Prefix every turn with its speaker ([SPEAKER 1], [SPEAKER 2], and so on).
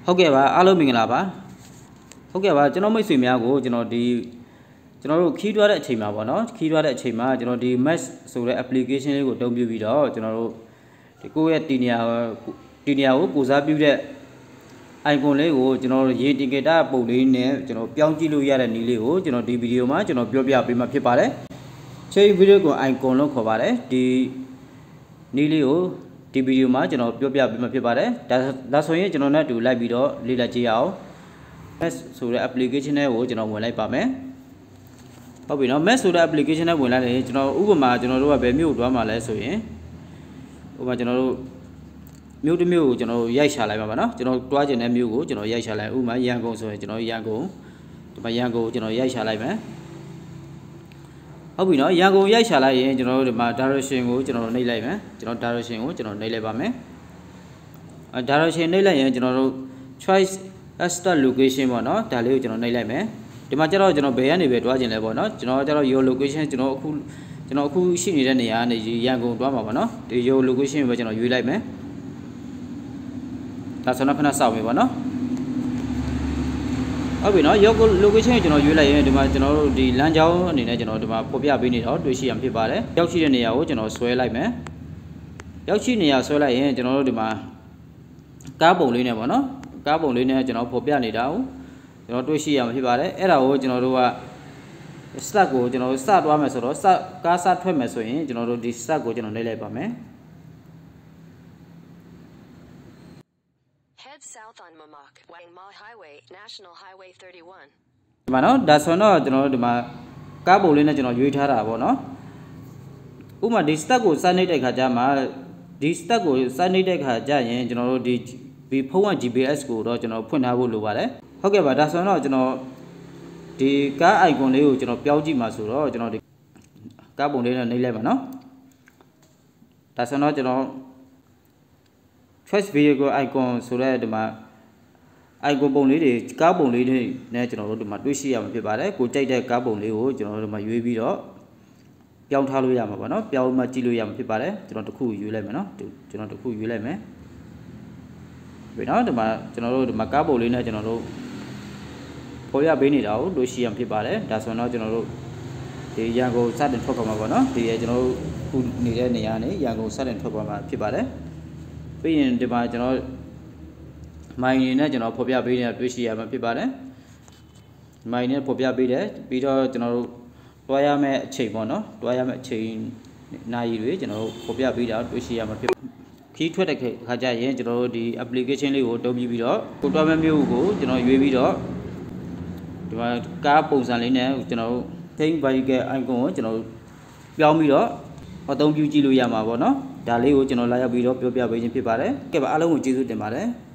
[SPEAKER 1] ဟုတ်ကဲ့ပါအားလုံးမင်္ဂလာပါဟုတ်ကဲ့ပါကျွန်တော်မိတ်ဆွေများကိုကျွန်တော်တို့ခီးတွားတဲ့အချိန်မှာပေါ့နော်ခီးတွားတဲ့အချိန်မှာကျွန်တော်ဒီ Max ဆိုတဲ့ application လေးကိုအသုံးပြုပြီးတော့ကျွန်တော်တို့ဒီကိုယ့်ရဲ့တီနီယာကိုကိုစားပြုတဲ့ icon လေးကိုကျွန်တော်ရေတင်ကေတာပုံလေးနဲ့ကျွန်တော်ပြောင်းကြည့်လို့ရတဲ့နည်းလေးကိုကျွန်တော်ဒီဗီဒီယိုမှာကျွန်တော်ပြောပြပေးမှာဖြစ်ပါတယ်ချိန်ဗီဒီယိုကို icon လို့ခေါ်ပါတယ်ဒီနည်းလေးကိုဒီဗီဒီယိုမှာကျွန်တော်ပြောပြပေးမှာဖြစ်ပါတယ်ဒါဆိုရင်ကျွန်တော်နဲ့အတူလိုက်ပြီးတော့လေ့လာကြည့်ရအောင် Max ဆိုတဲ့ application ကိုကျွန်တော်ဝင်လိုက်ပါမယ်ဟုတ်ပြီနော် Max ဆိုတဲ့ application နဲ့ဝင်လိုက်ရင်ကျွန်တော်ဥပမာကျွန်တော်တို့ကဘယ်မြို့ကိုတွားမှာလဲဆိုရင်ဥပမာကျွန်တော်တို့မြို့တစ်မြို့ကိုကျွန်တော်ရိုက်ရှာလိုက်ပါနော်ကျွန်တော်တွားကျင်တဲ့မြို့ကိုကျွန်တော်ရိုက်ရှာလိုက်ဥပမာရန်ကုန်ဆိုရင်ကျွန်တော်ရန်ကုန်ဒီမှာရန်ကုန်ကိုကျွန်တော်ရိုက်ရှာလိုက်မယ်ဟုတ်ပြီနော်ရန်ကုန်ရိုက်ရှာလိုက်ရင်ကျွန်တော်တို့ဒီမှာ direction ကိုကျွန်တော်နှိပ်လိုက်မယ်ကျွန်တော် direction ကိုကျွန်တော်နှိပ်လိုက်ပါမယ်direction နှိပ်လိုက်ရင်ကျွန်တော်တို့ choice start location ပေါ့နော်ဒါလေးကိုကျွန်တော်နှိပ်လိုက်မယ်ဒီမှာကျတော့ကျွန်တော်ဘယ်ကနေပဲတွားကျင်လဲပေါ့နော်ကျွန်တော်ကျတော့ your location ကျွန်တော်အခုရှိနေတဲ့နေရာကနေရန်ကုန်တွားမှာပေါ့နော်ဒီ your location ကိုပဲကျွန်တော်ရွေးလိုက်မယ်ဒါဆိုတော့ခဏစောင့်ပြီပေါ့နော်ဟုတ်ပြီနော် your location ကိုကျွန်တော်ရွေးလိုက်ရင်ဒီမှာကျွန်တော်တို့ဒီလမ်းကြောင်းအနေနဲ့ကျွန်တော်ဒီမှာပေါ်ပြပေးနေတော့တွေ့ရှိရမှာဖြစ်ပါတယ်ရောက်ရှိတဲ့နေရာကိုကျွန်တော်ဆွဲလိုက်မယ်ရောက်ရှိနေရာဆွဲလိုက်ရင်ကျွန်တော်တို့ဒီမှာကားပုံလေးနဲ့ပေါ့နော်ကားပုံလေးနဲ့ကျွန်တော်ပေါ်ပြနေတာကိုကျွန်တော်တွေ့ရှိရမှာဖြစ်ပါတယ်အဲ့ဒါကိုကျွန်တော်တို့က start ကိုကျွန်တော်စသွားမယ်ဆိုတော့ကားစထွက်မယ်ဆိုရင်ကျွန်တော်တို့ဒီ start ကိုကျွန်တော်နှိပ်လိုက်ပါမယ်
[SPEAKER 2] Head south on Mamak, Ma Highway, National Highway 31.
[SPEAKER 1] ဒီမှာနော်ဒါဆိုတော့ကျွန်တော်တို့ဒီမှာကားပုံလေးနဲ့ကျွန်တော်ရွေးထားတာပေါ့နော်ဥပမာဒီ start ကိုစနှိပ်တဲ့ခါကျမှဒီ start ကိုစနှိပ်တဲ့ခါကျရင်ကျွန်တော်တို့ဒီဖုန်းက GPS ကိုတော့ကျွန်တော်ဖွင့်ထားဖို့လိုပါတယ်ဟုတ်ကဲ့ပါဒါဆိုတော့ကျွန်တော်ဒီကား icon လေးကိုကျွန်တော်ပြောင်းကြည့်မှာဆိုတော့ကျွန်တော်ဒီကားပုံလေးနဲ့နှိပ်လိုက်ပါနော်ဒါဆိုတော့ကျွန်တော် choice vehicle icon ဆိုတဲ့ဒီမှာ icon ပုံလေးတွေကားပုံလေးတွေနဲ့ကျွန်တော်တို့ဒီမှာတွေ့ရှိရမှာဖြစ်ပါတယ်ကိုကြိုက်တဲ့ကားပုံလေးကိုကျွန်တော်တို့ဒီမှာရွေးပြီးတော့ပြောင်းထားလို့ရမှာပေါ့နော်ပြောင်းမှကြည့်လို့ရမှာဖြစ်ပါတယ်ကျွန်တော်တစ်ခုရွေးလိုက်မယ်နော်ကျွန်တော်တစ်ခုရွေးလိုက်မယ်ပြီနော်ဒီမှာကျွန်တော်တို့ဒီမှာကားပုံလေးနဲ့ကျွန်တော်တို့ပေါ်ရပေးနေတာကိုတွေ့ရှိရမှာဖြစ်ပါတယ်ဒါဆိုတော့ကျွန်တော်တို့ဒီရန်ကုန်စတင်ထွက်ခွာမှာပေါ့နော်ဒီကျွန်တော်တို့ခုနေတဲ့နေရာနဲ့ရန်ကုန်စတင်ထွက်ခွာမှာဖြစ်ပါတယ်ပြီးရင်ဒီမှာကျွန်တော်မိုင်နေနဲ့ကျွန်တော်ဖော်ပြပေးနေတာတွေ့ရှိရမှာဖြစ်ပါတယ်မိုင်နဲ့ဖော်ပြပေးတယ်ပြီးတော့ကျွန်တော်တို့တွားရမယ့်အချိန်ပေါ့နော်တွားရမယ့်အချိန်နာရီတွေကျွန်တော်တို့ဖော်ပြပေးတာတွေ့ရှိရမှာဖြစ်ခီးထွက်တဲ့ခါကျရင်ကျွန်တော်တို့ဒီ application လေးကိုတုံးပြီးတော့ကိုတွားမယ့်မြို့ကိုကျွန်တော်ရွေးပြီးတော့ဒီမှာကားပုံစံလေးနဲ့ကျွန်တော်တို့ Think Vehicle icon ကိုကျွန်တော်ပြောင်းပြီးတော့အသုံးပြုကြည့်လို့ရမှာပေါ့နော်ဒါလေးကိုကျွန်တော်လာရောက်ပြီးတော့ပြောပြပေးခြင်းဖြစ်ပါတယ်ကဲပါအားလုံးကိုကျေးဇူးတင်ပါတယ်